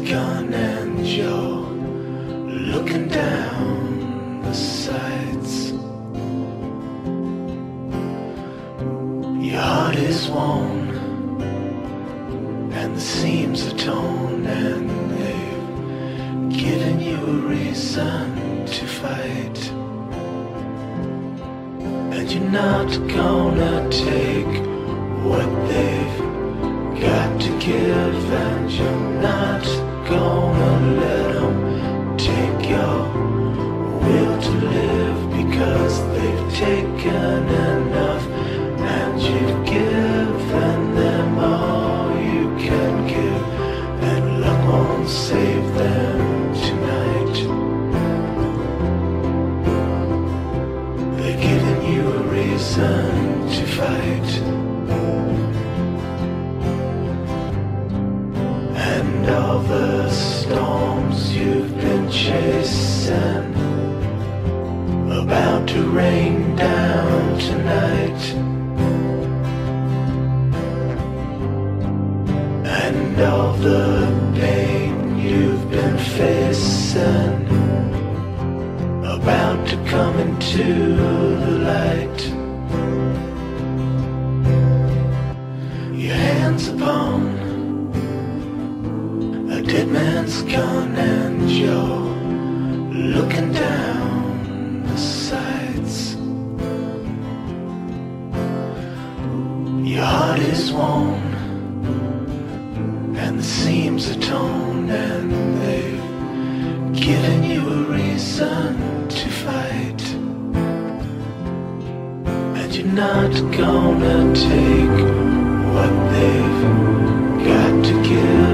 gone and you're looking down the sights. Your heart is worn and the seams are torn, and they've given you a reason to fight. And you're not gonna take what they've got to give, and you're not gonna let them take your will to live, because they've taken enough and you've given them all you can give, and luck won't save them tonight. They're giving you a reason to fight. And all the storms you've been chasing about to rain down tonight. And all the pain you've been facing about to come into the light. Your hands upon a dead man's gun, and you're looking down the sights. Your heart is worn and the seams are torn, and they've given you a reason to fight. And you're not gonna take what they've got to give.